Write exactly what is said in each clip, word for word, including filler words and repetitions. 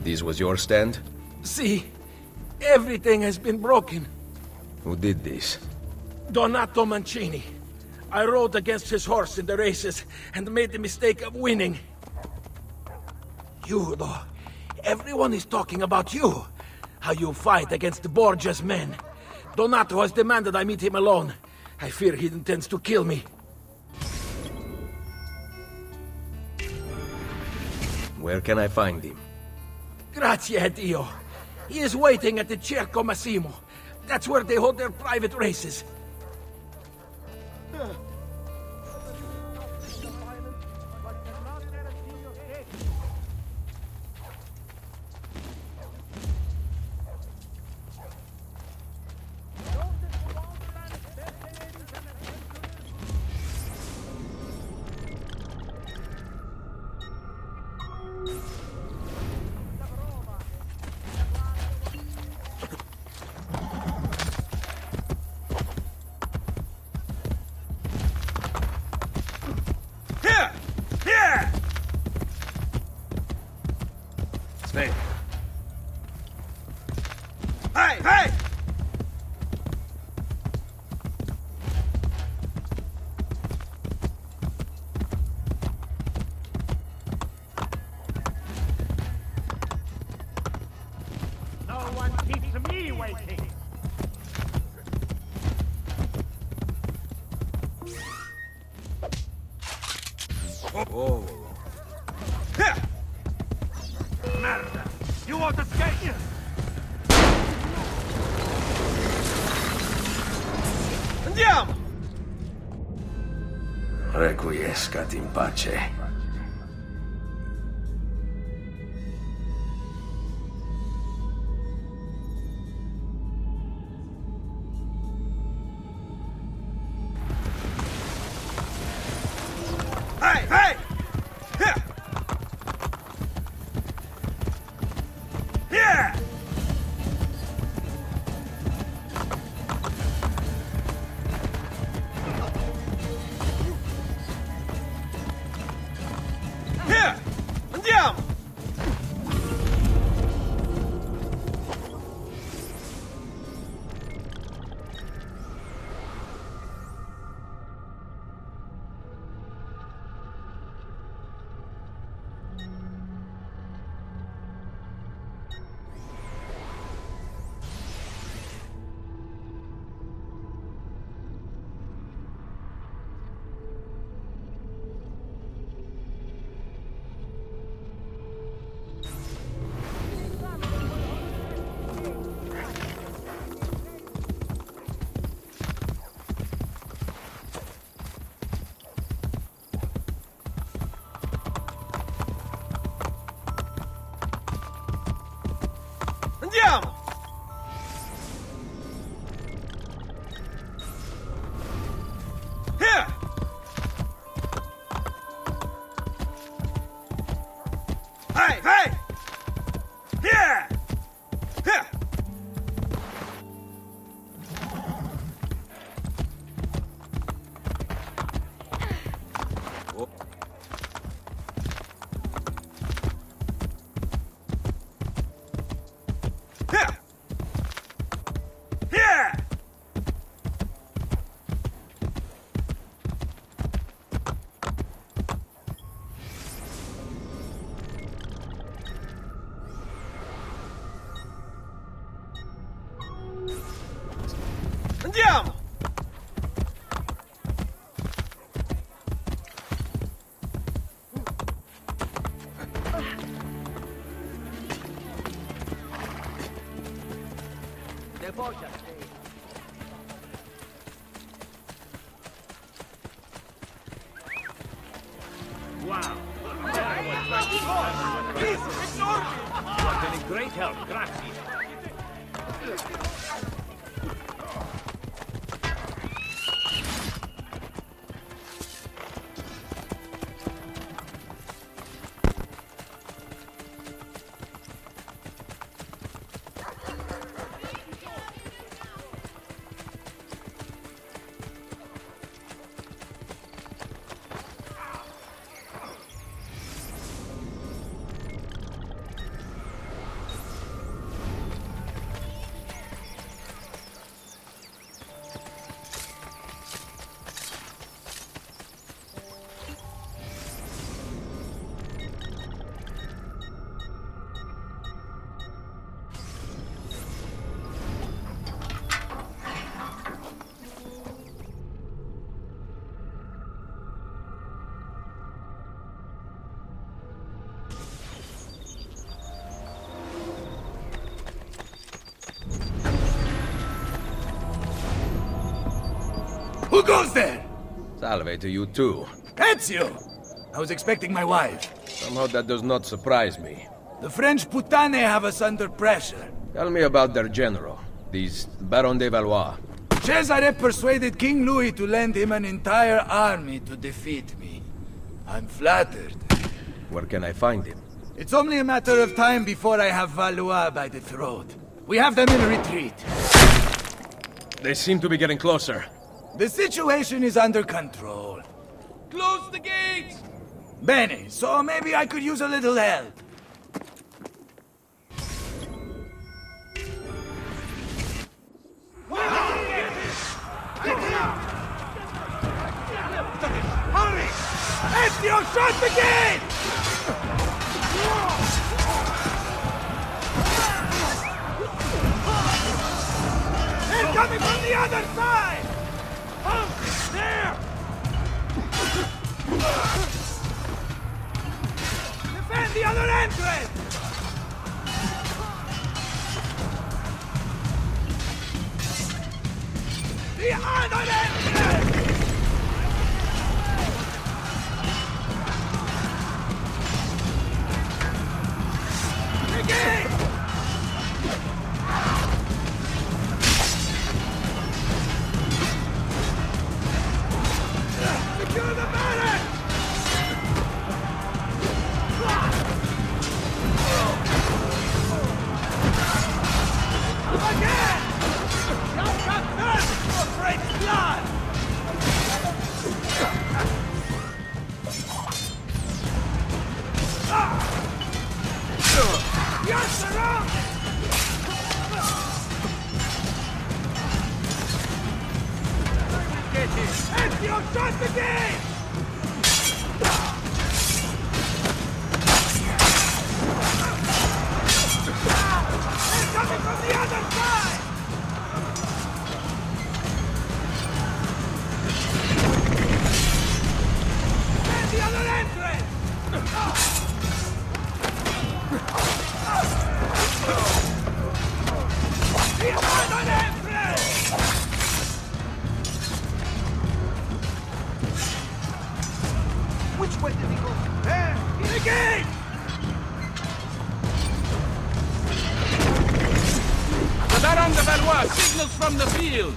This was your stand? See, everything has been broken. Who did this? Donato Mancini. I rode against his horse in the races and made the mistake of winning. You, though. Everyone is talking about you. How you fight against the Borgia's men. Donato has demanded I meet him alone. I fear he intends to kill me. Where can I find him? Grazie a Dio. He is waiting at the Cerco Massimo. That's where they hold their private races. Snake. Hey, hey! No one keeps me waiting. Oh. Merda! You won't escape! Andiamo! Requiescat in pace. Hey, hey! Here! Here! Here! Andiamo! Andiamo! Here! Hey, hey! Here! Here! Oh. Here! Here! Andiamo! Wow! What a great help, grazie. Who goes there? Salve to you too. Ezio! I was expecting my wife. Somehow that does not surprise me. The French putane have us under pressure. Tell me about their general, these Baron de Valois. Cesare persuaded King Louis to lend him an entire army to defeat me. I'm flattered. Where can I find him? It's only a matter of time before I have Valois by the throat. We have them in retreat. They seem to be getting closer. The situation is under control. Close the gates! Bene, so maybe I could use a little help. Hurry! Ezio, shut the gate! They're coming from the other side! Oh, there! Defend the other entrance! The other entrance! The gate! Secure the barracks! Again! Don't cut thirst for French blood! You're surrounded! Get him! Ezio, shut the gate! They're coming from the other side! And the other entrance! The other entrance! Which way did he go? There! The gate! The Baron de Valois signals from the field.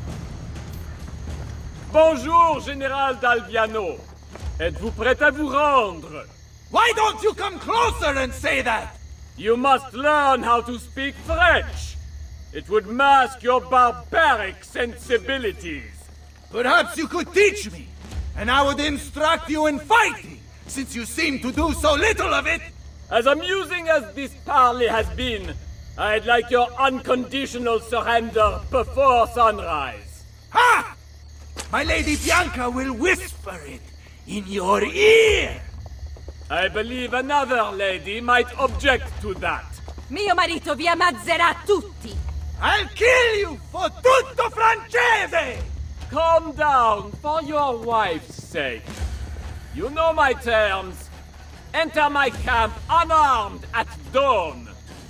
Bonjour, Général d'Alviano. Êtes-vous prêt à vous rendre? Why don't you come closer and say that? You must learn how to speak French. It would mask your barbaric sensibilities. Perhaps you could teach me, and I would instruct you in fighting, since you seem to do so little of it. As amusing as this parley has been, I'd like your unconditional surrender before sunrise. Ha! My Lady Bianca will whisper it in your ear. I believe another lady might object to that. Mio marito vi ammazzerà tutti! I'll kill you for tutto francese! Calm down, for your wife's sake. You know my terms. Enter my camp unarmed at dawn.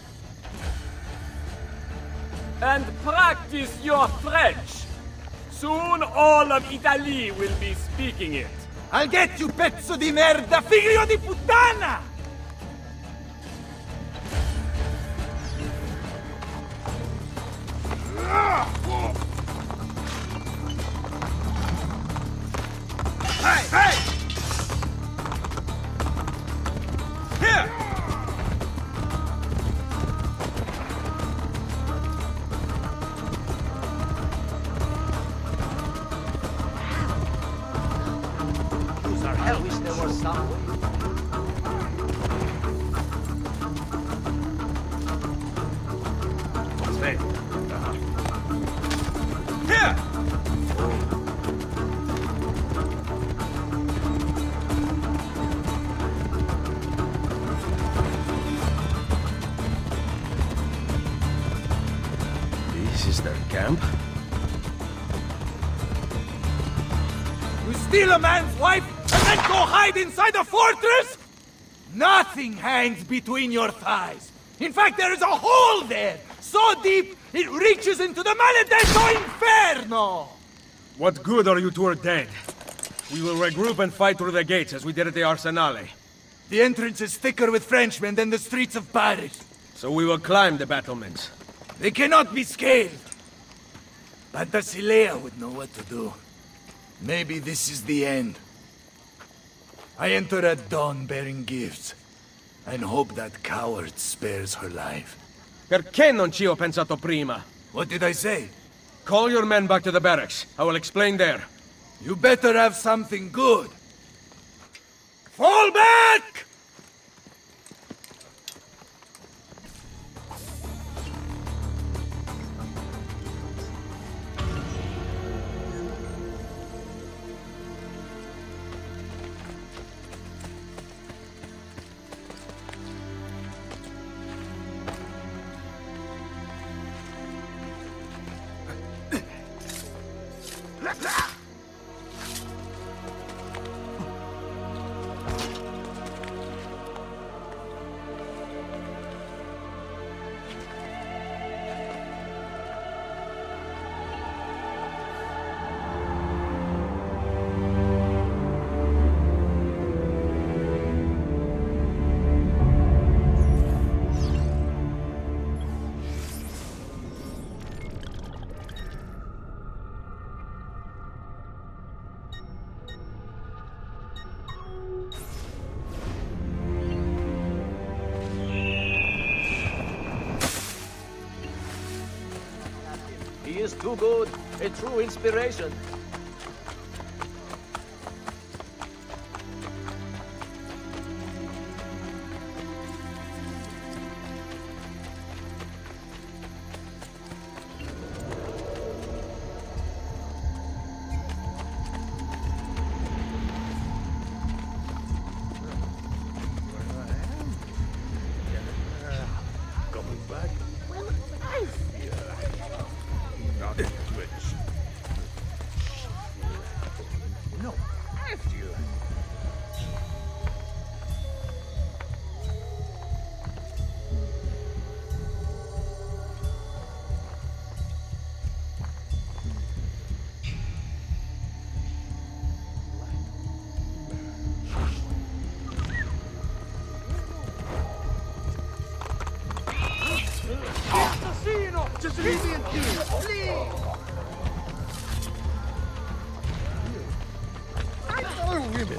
And practice your French. Soon all of Italy will be speaking it. I'll get you, pezzo di merda, figlio di puttana! Hey, hey! Here! I wish there was some way. Stay. Here! This is their camp? You steal a man's wife and then go hide inside a fortress? Nothing hangs between your thighs. In fact, there is a hole there, so deep it reaches into the Maledetto Inferno! What good are you two are dead? We will regroup and fight through the gates as we did at the Arsenale. The entrance is thicker with Frenchmen than the streets of Paris. So we will climb the battlements. They cannot be scaled. Pantasilea would know what to do. Maybe this is the end. I enter at dawn bearing gifts, and hope that coward spares her life. Perché non ci ho pensato prima? What did I say? Call your men back to the barracks. I will explain there. You better have something good. Fall back! He is too good, a true inspiration. Just leave me in peace, please! I are women!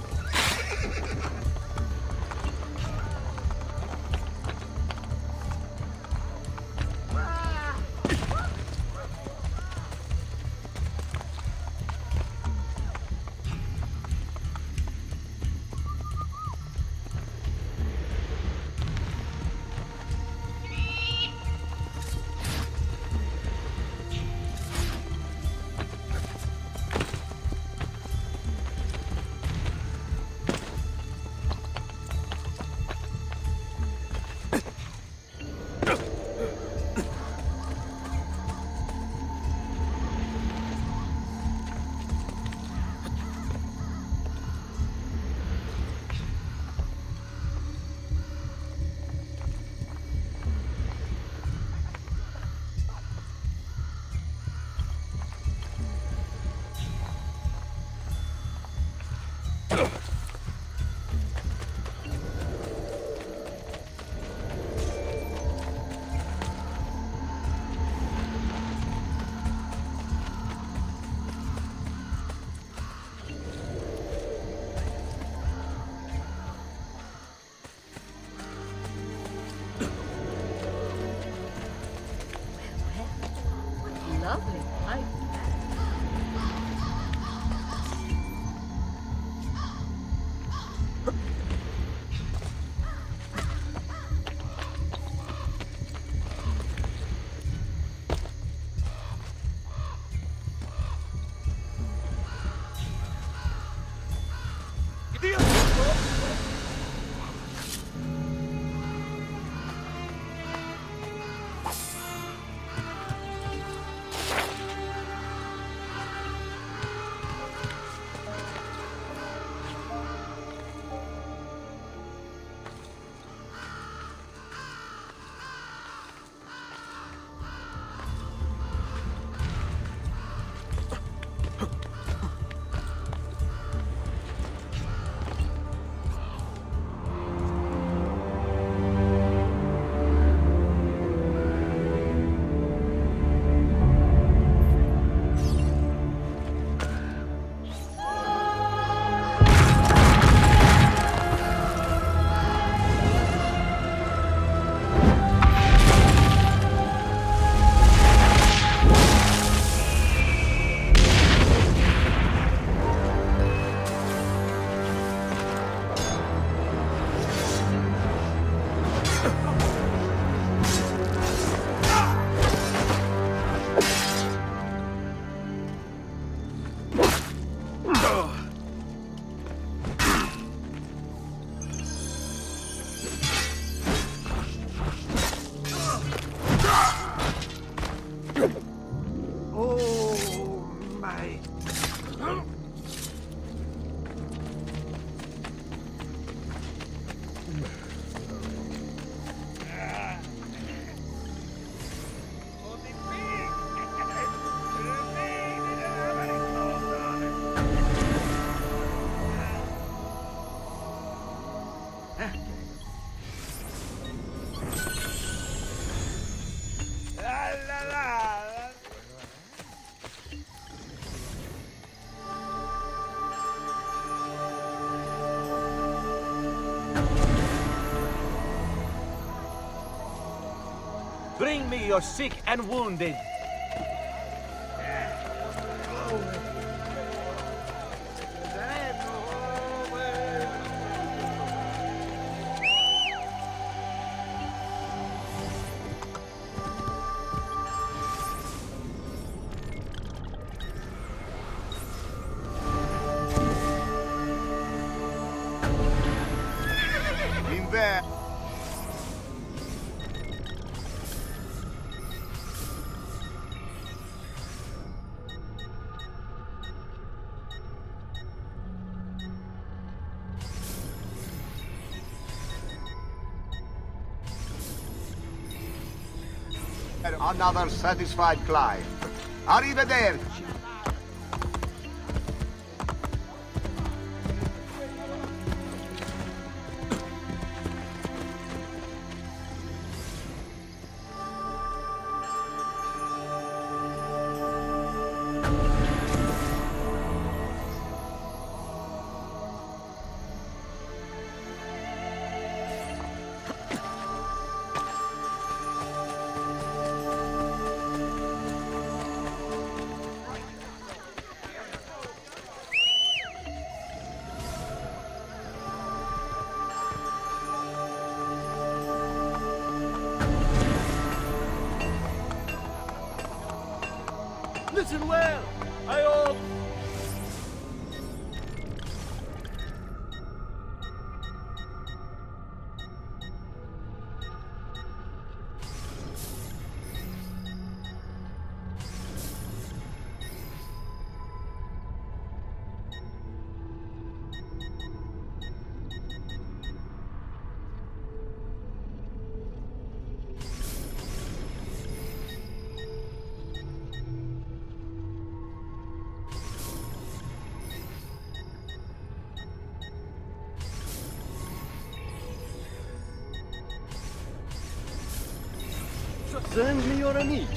Bring me your sick and wounded. Another satisfied client. Arrivederci. Listen well. I hope. Send me your amici.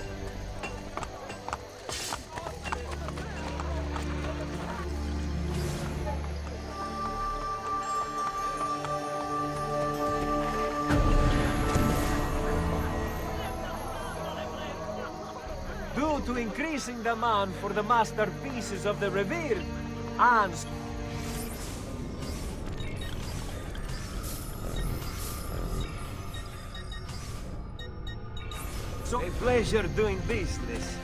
Due to increasing demand for the masterpieces of the revered and a pleasure doing business.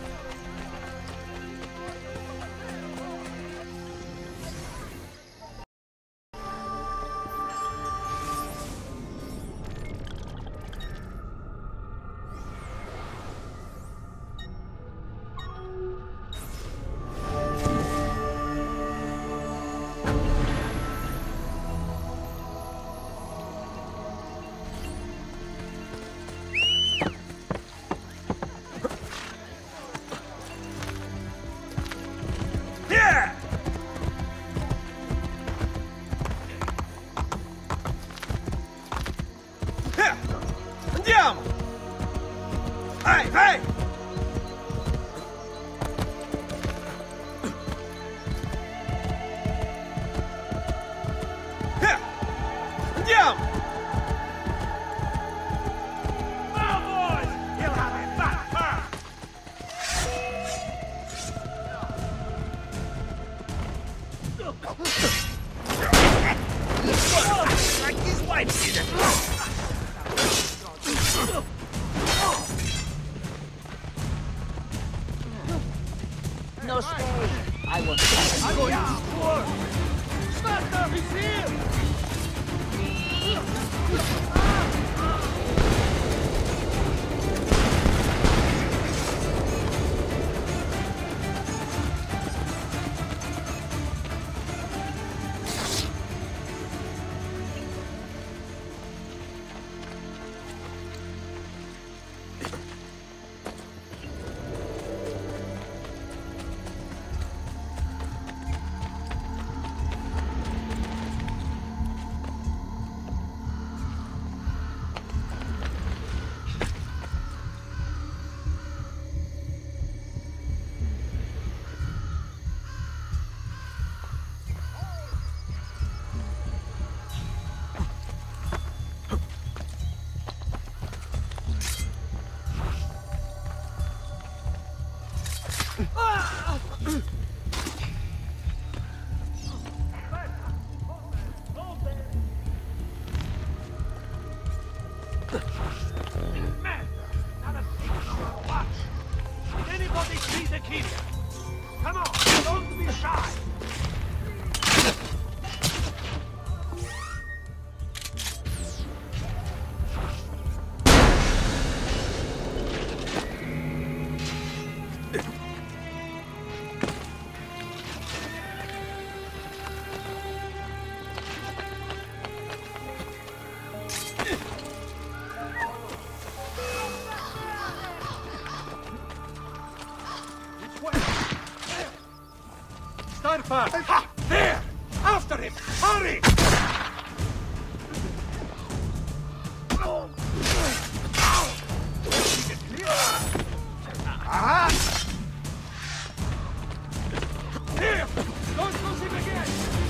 Man, not a thing to watch. Did anybody see the kid? Come on, don't be shy. Start fast! Ha! There! After him! Hurry! Aha! Here! Don't lose him again!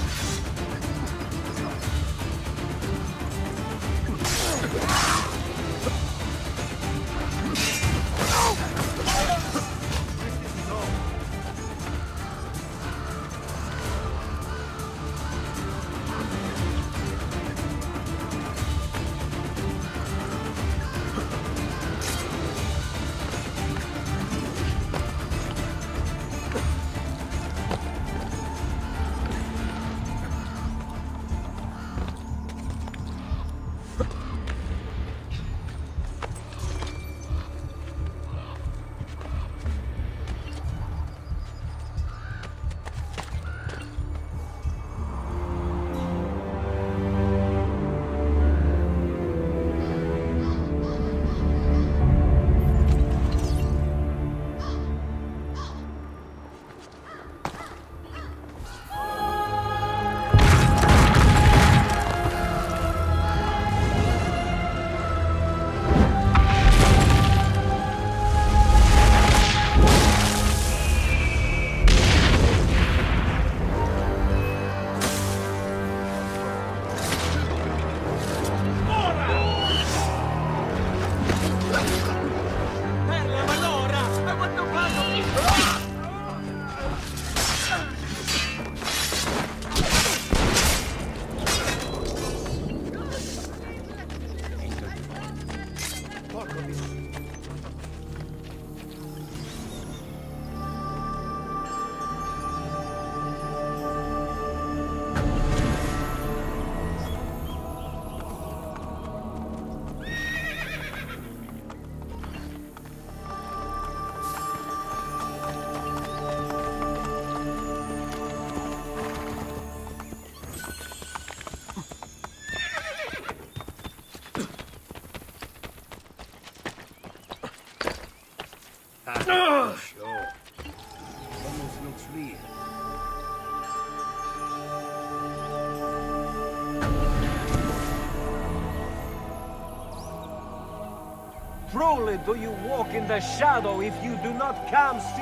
Sure. Almost looks real. Truly do you walk in the shadow if you do not come